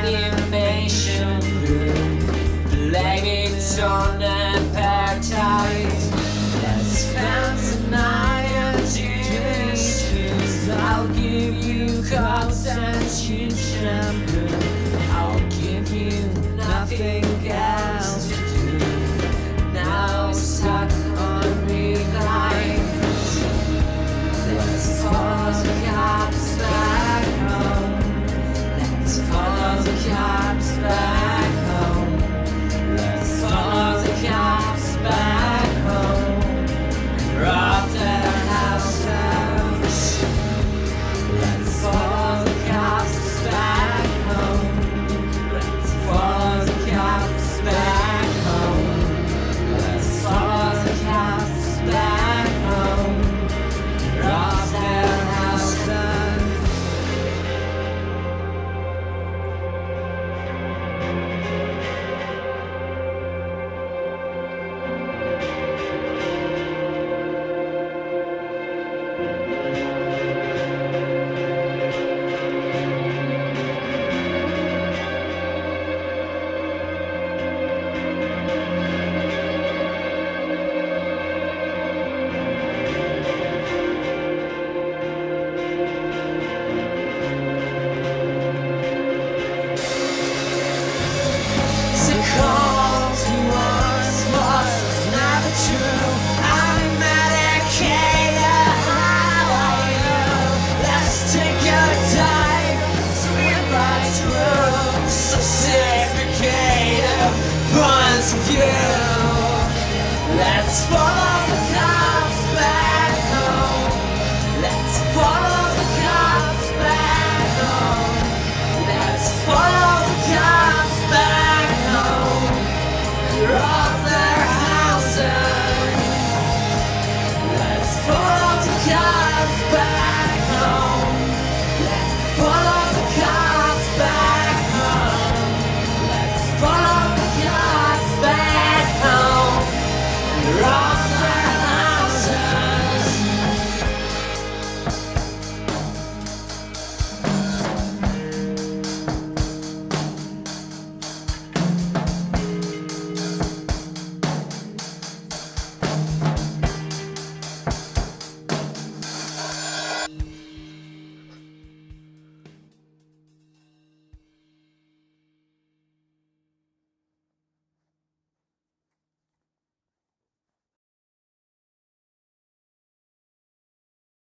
animation room. Blame it on apartheid. Let's spend the night and dreams. I'll give you cups and cheap shampoo. I'll give you nothing else to do. Now stuck on reclines. Let's follow the cops back home. Let's follow the cops back home. Let's follow the cops back home. Rob their houses. Let's follow the cops back home. Let's follow the cops back home. Let's follow the cops back home. Rob their houses.